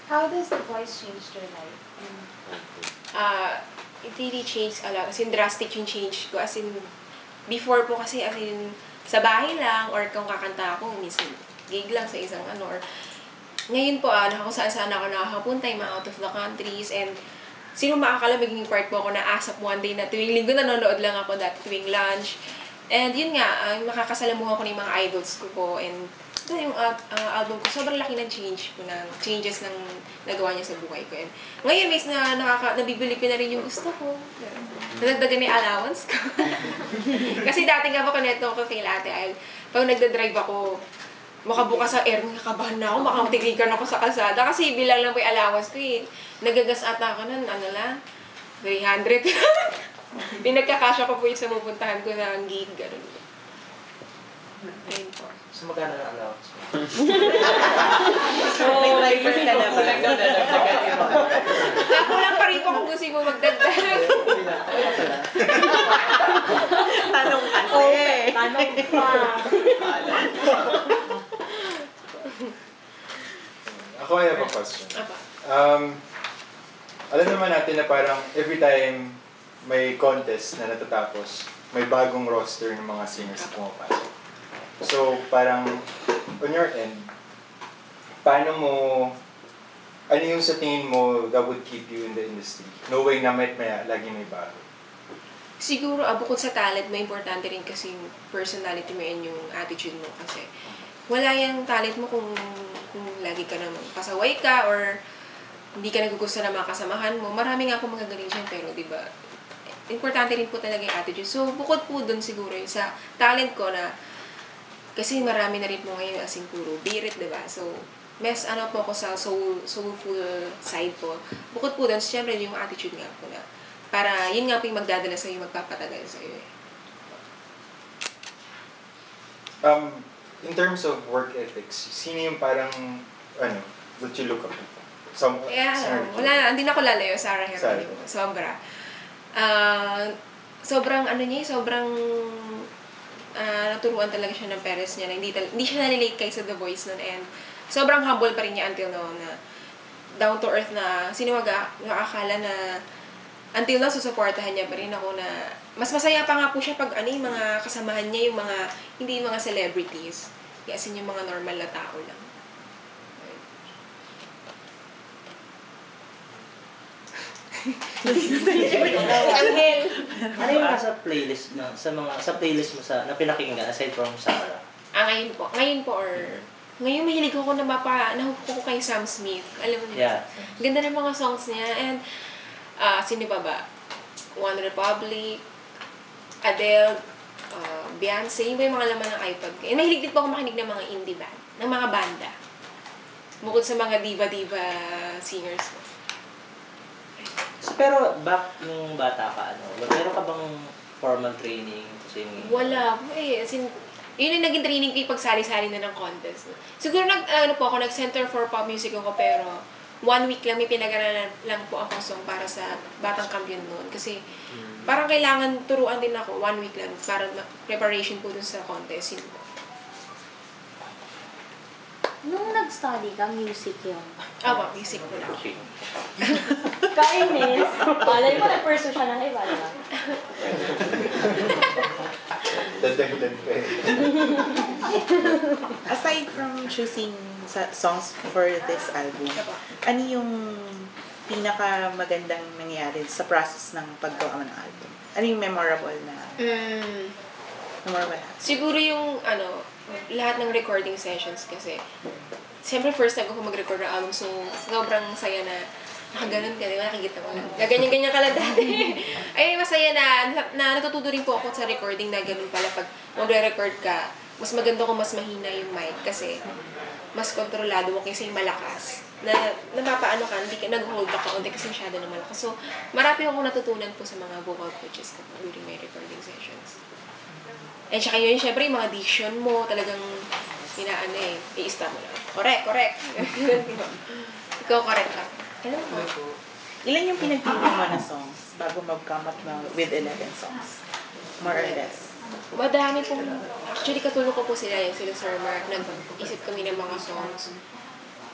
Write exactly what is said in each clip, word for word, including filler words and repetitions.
How does the voice change your life? Uh, it really changed a lot. As in, drastic yung change ko. As in, before po kasi, as in, sa bahay lang, or kung kakanta ako, minsan, gig lang sa isang ano, or ngayon po, ah, kung saan-saan ako nakakapunta, yung mga out of the countries, and sino makakala magiging part po ako na ASAP one day na tuwing linggo nanonood lang ako dati tuwing lunch. And yun nga, uh, makakasalamuha ko ng mga idols ko po, and ito yung uh, uh, album ko, sobrang laki ng change po, ng changes ng nagawa niya sa buhay ko. And ngayon, miss na nakaka, nabibili ko na rin yung gusto ko. Nadagdagan na yung allowance ko. Kasi dati nga po kaneto ko kay Ate Al, pag nagda-drive ako, makabukas sa air, nakabahan na ako, makatigigan ako sa kalsada. Kasi bilang lang po yung allowance ko eh. Nagagas ata ako nun, ano lang, three hundred. Pinagkakasya ko po yung sa pupuntahan ko ng gig, gano'n po. Ayun po. So, magkano na allowance mo? So, may driver ka na ba? Nakulang pa rin po kung gusto mo magdagdag. Tanong kasi. Tanong pa. Ako ay have a question. Apa. Um, alam naman natin na parang every time may contest na natatapos, may bagong roster ng mga singers na pumapasok. So, parang, on your end, paano mo, ano yung sa tingin mo that would keep you in the industry? Knowing na may, may lagi may bago. Siguro, ah, bukod sa talent mo, importante rin kasi yung personality mo and yung attitude mo kasi wala yung talent mo kung, kung lagi ka naman pasaway ka or hindi ka nagugusto na mga kasamahan mo. Marami nga akong magagaling dyan, pero di ba, importante rin po talaga yung attitude. So, bukod po dun siguro yung sa talent ko na kasi marami na rin po ngayon as in puro birit, diba? So, mas ano po ako sa soul, soulful side po. Bukod po dun, siyempre yung attitude nga po na para yun nga po yung magdadala sa'yo, magpapatagal sa'yo eh. Um, in terms of work ethics, sino yung parang, ano, that you look up to? Some, Kaya ano, wala, hindi na ako lalayo, Sarah Heronimo. Sobra. Uh, sobrang ano niya, sobrang uh, naturuan talaga siya ng parents niya na hindi, tal- hindi siya nalilate kay sa The Voice nun, and sobrang humble pa rin niya until now na down to earth na sino maga, nakakala na until now susuportahan niya pa rin ako na mas masaya pa nga po siya pag ano yung mga kasamahan niya, yung mga hindi yung mga celebrities, kasi yung mga normal na tao lang. Angel. Ano yung nasa playlist mo, sa mga sa playlist mo sa na pinakinggan aside from Sarah? Ah, ngayon po. Ngayon po or ngayon mahilig ako na mapa nahupo ko kay Sam Smith. Alam mo niyo. Yeah. Ganda ng mga songs niya, and ah uh, sino pa ba? One Republic, Adele, uh, Beyonce, yung ba yung mga laman ng iPod ko. And mahilig din po ako makinig ng mga indie band, ng mga banda. Bukod sa mga diva-diva singers ko. So, pero back nung bata ka, ano, meron ka bang formal training to singing? Wala po eh. As in, yun yung naging training ko yung pagsali-sali na ng contest. Siguro nag, ano po ako, nag-Center for Pop Music ako, pero one week lang may pinag-aralan lang po ako song para sa Batang Kampiyon noon. Kasi hmm. parang kailangan turuan din ako, one week lang, para preparation po dun sa contest. Yun po. Nung nag-study ka, music yun. Aba, music po lang. Kainis. Malay mo, nag-pursue siya ng iba, diba? Dadagdag pa eh. Aside from choosing sa songs for this album, ano yung pinaka magandang nangyari sa process ng paggawa ng album? Ano yung memorable na? Mm. Memorable. Siguro yung, ano, lahat ng recording sessions kasi, siyempre first time ako mag-record ng album, so sobrang saya na nakaganon ka, di ba? Nakikita mo lang. Gaganyan-ganyan ka lang dati. Ay, masaya na, na natututo rin po ako sa recording na ganun pala pag magre-record ka, mas maganda kung mas mahina yung mic kasi mas kontrolado mo kaysa yung malakas. Na napapaano ka, hindi ka nag-hold back ka, hindi kasi masyado na malakas. So, marami akong natutunan po sa mga vocal coaches ko during my recording sessions. And saka yun, syempre, yung mga diction mo, talagang inaano eh, i-stop mo lang. Correct, correct. Ikaw correct ka. Ano mo? Ilan yung pinagpili mo na songs bago mag-come up na with eleven songs? More or less. Madami pong, actually katulong ko po sila yan, sila Sir Mark, nag-isip kami ng mga songs.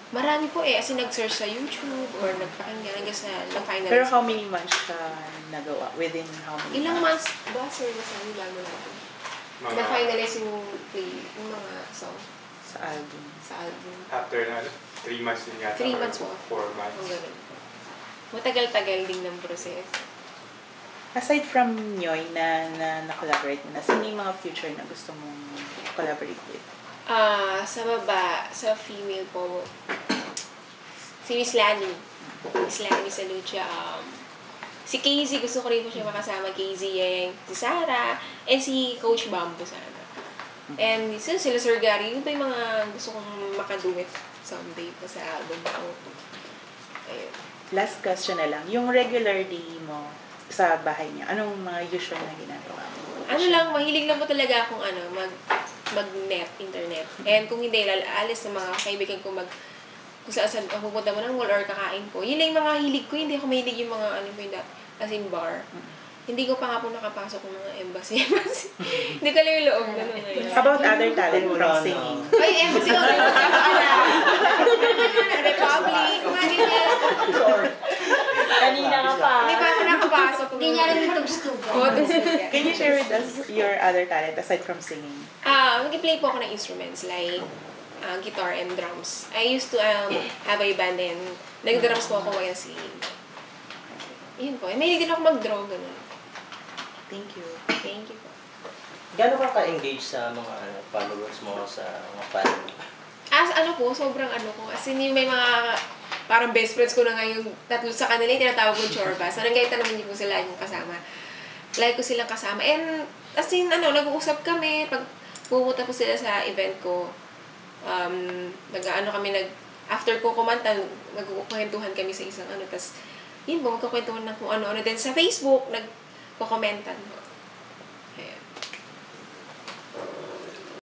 Marami po eh. As in, nag-search sa YouTube or nagpakinggan hanggang sa na-finalize. Pero how many months ka nagawa? Within how many Ilang months? months ba, sir, na sabi bago natin? Mga Na-finalize yung play, yung mga song Sa album. sa album. after na, three months din yata. Three or months po. Four Ang months. ganun. Matagal-tagal din ng proseso. Aside from Nyoy na, na na-collaborate mo na, sino yung mga future na gusto mong collaborate with? Ah, sa baba, sa female po, si Miss Lani. Miss Lani sa Lucia. Um, si Casey, gusto ko rin po siya makasama. Casey Yang, si Sarah, and si Coach Bambo sana. And sila, sila Sir Gary, yun pa yung mga gusto kong makaduet someday po sa album ko. Ayun. Last question na lang. Yung regular day mo sa bahay niya, anong mga usual na ginagawa mo? Ano lang, mahilig lang po talaga akong ano, mag mag-net, internet. And kung hindi, alis ng mga kaibigan ko mag kung saan saan ako pupunta mo ng mall or kakain ko. Yun lang yung mga hilig ko. Hindi ako mahilig yung mga ano po yung dat- as in bar. Hindi ko pa nga po nakapasok ng mga embassy. embassy. Hindi ka lang yung loob. Ganun ngayon. About other talent from singing. Ay, embassy ko rin. Republic. Mga ganyan. Kanina ka pa. Hindi pa ako nakapasok. Hindi niya rin yung tubs-tubs. Oo, tubs-tubs. Can you share with us your other talent aside from singing? Ah, nag-play po ako ng instruments like uh, guitar and drums. I used to um, have a band and nag-drums po ako while singing. Yun po. May din ako mag-draw, ganun. Thank you. Thank you po. Gano'n ka ka-engage sa mga ano, followers mo, sa mga fan mo? As ano po, sobrang ano ko. As in, yung may mga parang best friends ko na ngayon, tatlo sa kanila, yung tinatawag kong chorba. So, nang kahit tanongin niyo po sila yung kasama. Like ko silang kasama. And, as in, ano, nag-uusap kami. Pag pumunta po sila sa event ko, um, nag-ano kami, nag, after ko kumanta, nagkukwentuhan kami sa isang ano. Tapos, yun po, magkukwentuhan ng kung ano-ano. Then, sa Facebook, nagkukomentan po.